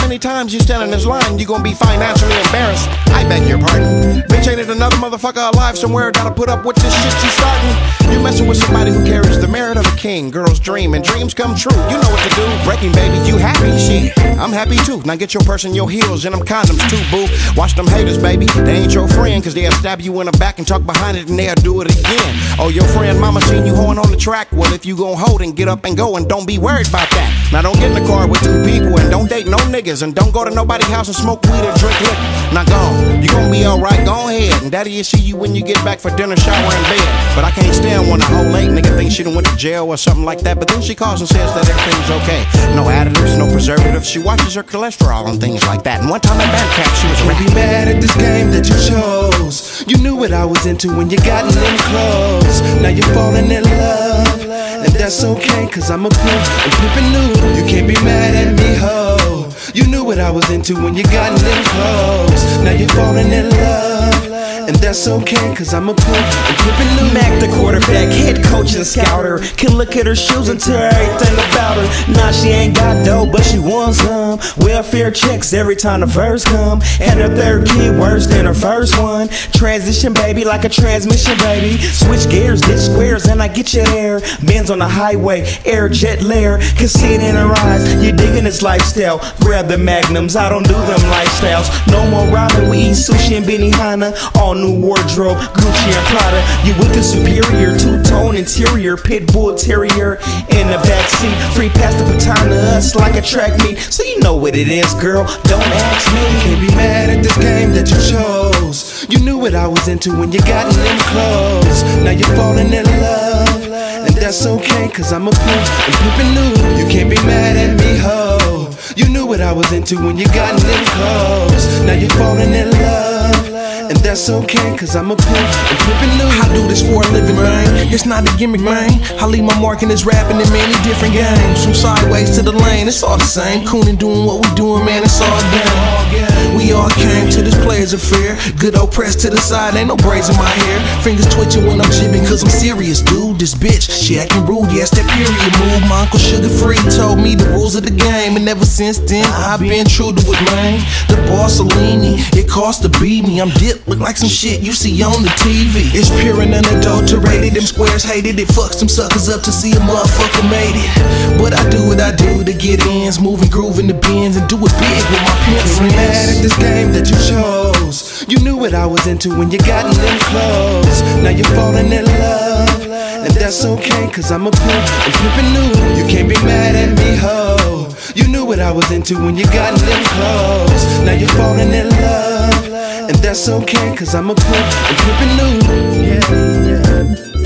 many times you stand in this line, you gon' be financially embarrassed. I beg your pardon. Bitch, ain't it another motherfucker alive somewhere gotta put up with this shit you starting? You messing with somebody who carries the merit of a king. Girls dream and dreams come true. You know what to do. Breaking baby, you happy? Shit, I'm happy too. Now get your purse and your heels and them condoms too, boo. Watch them haters, baby. They ain't your friend, cause they'll stab you in the back and talk behind it and they'll do it again. Oh, your friend mama seen you hoeing on the track. Well, if you gon' hold and get up and go, and don't be worried about that. Now don't get in the car with two people and don't date no niggas and don't go to nobody's house and smoke weed or drink liquor. Now go on, you gon' be alright, go ahead. And daddy'll see you when you get back for dinner, shower, and bed. But I can't stand when a whole late nigga thinks she done went to jail or something like that. But then she calls and says that everything's okay. No additives, no preservatives. She watches her cholesterol and things like that. And one time at Bandcamp she was Don't be mad at this game that you chose. You knew what I was into when you got in them clothes. Now you're falling in love, and that's okay, cause I'm a pimp and pimpin' new. You can't be mad at me, ho. You knew what I was into when you got in them clothes. Now you're falling in love, and that's okay, cause I'm a pimp and pimpin' new. Mac the quarterback, head coach and scouter. Can look at her shoes and tell everything about her. Nah, she ain't got dough, but she wants some. Welfare checks every time the verse come. And her third kid worse than her first one. Transition baby like a transmission baby. Switch gears, ditch squares, and I get you there. Benz on the highway, air jet layer. Can see it in her eyes, you digging this lifestyle. Grab the magnums, I don't do them lifestyles. No more robbing, we eat sushi and Benihana. All new wardrobe, Gucci and Prada. You with the superior, two-tone interior, pit bull terrier in the backseat. Free pass the baton to us like a track meet. So you know what it is, girl, don't ask me. You can't be mad at this game that you chose. You knew what I was into when you got in them clothes. Now you're falling in love, and that's okay, cause I'm a pimp and pimpin' new. You can't be mad at me, ho. You knew what I was into when you got in them clothes. Now you're falling in love, and that's okay, cause I'm a pimp and pimpin' new. I do this for a living, man. It's not a gimmick, man. I leave my mark in this rapping in many different games. From sideways to the lane, it's all the same. Coon and doing what we doing, man, it's all game. We all came to this players affair. Good old press to the side, ain't no braids in my hair. Fingers twitching when I'm jibbing, cause I'm serious, dude. This bitch, she acting rude, yes, that period move. My uncle Sugar Free told me the rules of the game, and ever since then, I've been true to it, man. The Barcelini, it cost to beat me. I'm dipped, look like some shit you see on the TV. It's pure and unadulterated, them squares hated it. Fucks them suckers up to see a motherfucker made it. But I do what I do to get ins, move and groove in the bins, and do it big with my pimp friends. Mad at this game that you chose. You knew what I was into when you got in them clothes. Now you're falling in love, and that's okay, cause I'm a pimp and pimpin' new. You can't be mad at me, ho. You knew what I was into when you got in them clothes. Now you're falling in love, and that's okay, cause I'm a pimp and pimpin' new. Yeah, yeah.